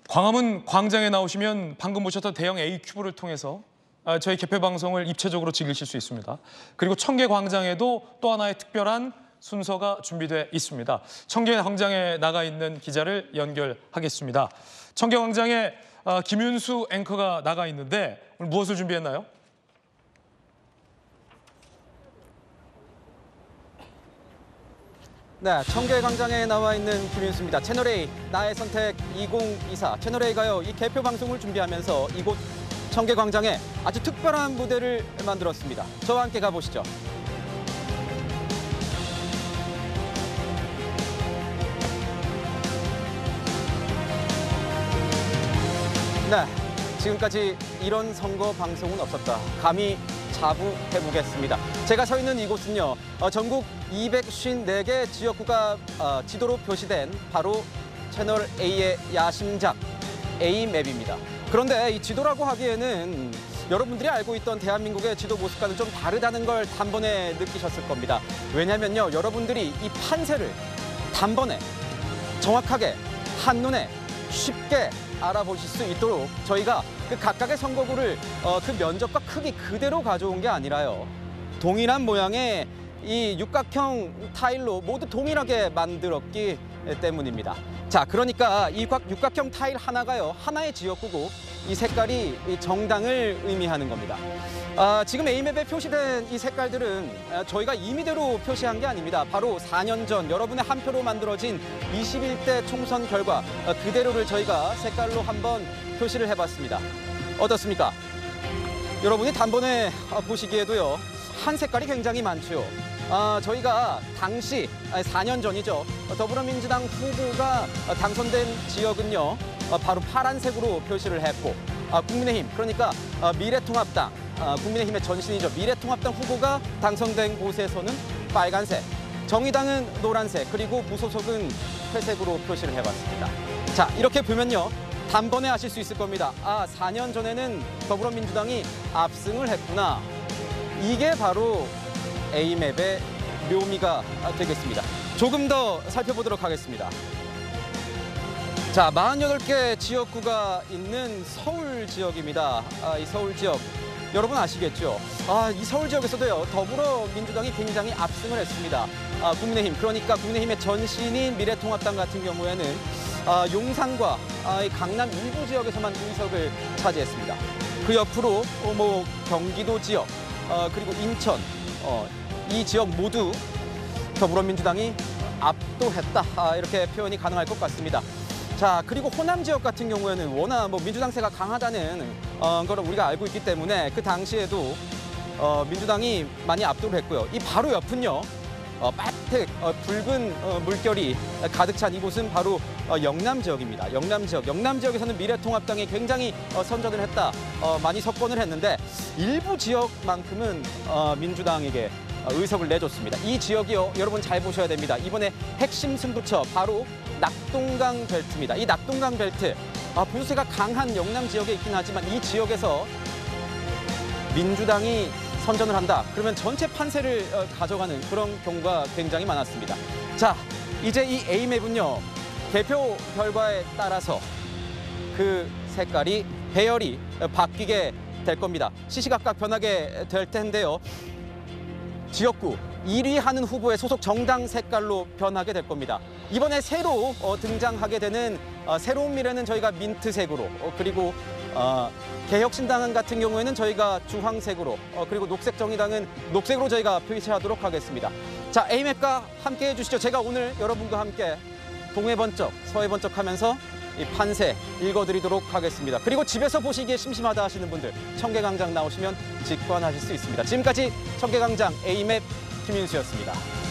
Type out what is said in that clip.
광화문 광장에 나오시면 방금 보셨던 대형 A큐브를 통해서 저희 개표 방송을 입체적으로 즐기실 수 있습니다. 그리고 청계광장에도 또 하나의 특별한 순서가 준비되어 있습니다. 청계광장에 나가 있는 기자를 연결하겠습니다. 청계광장에 김윤수 앵커가 나가 있는데 오늘 무엇을 준비했나요? 네, 청계광장에 나와 있는 김윤수입니다. 채널A 나의 선택 2024 채널A가요 이 개표 방송을 준비하면서 이곳 청계광장에 아주 특별한 무대를 만들었습니다. 저와 함께 가보시죠. 네, 지금까지 이런 선거 방송은 없었다. 감히 자부해보겠습니다. 제가 서 있는 이곳은요, 전국 254개 지역구가 지도로 표시된 바로 채널A의 야심작 A맵입니다. 그런데 이 지도라고 하기에는 여러분들이 알고 있던 대한민국의 지도 모습과는 좀 다르다는 걸 단번에 느끼셨을 겁니다. 왜냐면요, 여러분들이 이 판세를 단번에 정확하게 한눈에 쉽게 알아보실 수 있도록 저희가 그 각각의 선거구를 그 면적과 크기 그대로 가져온 게 아니라요. 동일한 모양의 이 육각형 타일로 모두 동일하게 만들었기 때문입니다. 자, 그러니까 이 육각형 타일 하나가요, 하나의 지역구고 이 색깔이 이 정당을 의미하는 겁니다. 지금 A맵에 표시된 이 색깔들은 저희가 임의대로 표시한 게 아닙니다. 바로 4년 전 여러분의 한 표로 만들어진 21대 총선 결과 그대로를 저희가 색깔로 한번 표시를 해봤습니다. 어떻습니까? 여러분이 단번에 보시기에도요, 한 색깔이 굉장히 많죠. 저희가 당시 4년 전이죠. 더불어민주당 후보가 당선된 지역은요, 바로 파란색으로 표시를 했고, 국민의힘, 그러니까 미래통합당, 국민의힘의 전신이죠. 미래통합당 후보가 당선된 곳에서는 빨간색, 정의당은 노란색, 그리고 무소속은 회색으로 표시를 해봤습니다. 자, 이렇게 보면요, 단번에 아실 수 있을 겁니다. 4년 전에는 더불어민주당이 압승을 했구나. 이게 바로 A맵의 묘미가 되겠습니다. 조금 더 살펴보도록 하겠습니다. 자, 48개 지역구가 있는 서울 지역입니다. 이 서울 지역 여러분 아시겠죠? 이 서울 지역에서도요, 더불어민주당이 굉장히 압승을 했습니다. 국민의힘, 그러니까 국민의힘의 전신인 미래통합당 같은 경우에는 용산과 강남 일부 지역에서만 의석을 차지했습니다. 그 옆으로 경기도 지역, 그리고 인천, 이 지역 모두 더불어민주당이 압도했다, 이렇게 표현이 가능할 것 같습니다. 자, 그리고 호남 지역 같은 경우에는 워낙 민주당세가 강하다는 걸 우리가 알고 있기 때문에 그 당시에도 민주당이 많이 압도를 했고요. 이 바로 옆은요, 빨색 붉은 물결이 가득 찬 이곳은 바로 영남 지역입니다. 영남 지역에서는 미래통합당이 굉장히 선전을 했다, 많이 석권을 했는데 일부 지역만큼은 민주당에게 의석을 내줬습니다. 이 지역이요, 여러분 잘 보셔야 됩니다. 이번에 핵심 승부처 바로 낙동강 벨트입니다. 이 낙동강 벨트, 보수세가 강한 영남 지역에 있긴 하지만 이 지역에서 민주당이 선전을 한다, 그러면 전체 판세를 가져가는 그런 경우가 굉장히 많았습니다. 자, 이제 이 A맵은요, 개표 결과에 따라서 그 색깔이 배열이 바뀌게 될 겁니다. 시시각각 변하게 될 텐데요, 지역구 1위 하는 후보의 소속 정당 색깔로 변하게 될 겁니다. 이번에 새로 등장하게 되는 새로운 미래는 저희가 민트색으로, 그리고 개혁신당 같은 경우에는 저희가 주황색으로, 그리고 녹색정의당은 녹색으로 저희가 표시하도록 하겠습니다. 자, A맵과 함께 해주시죠. 제가 오늘 여러분과 함께 동해 번쩍, 서해 번쩍 하면서 이 판세 읽어드리도록 하겠습니다. 그리고 집에서 보시기에 심심하다 하시는 분들, 청계광장 나오시면 직관하실 수 있습니다. 지금까지 청계광장 A맵 김윤수였습니다.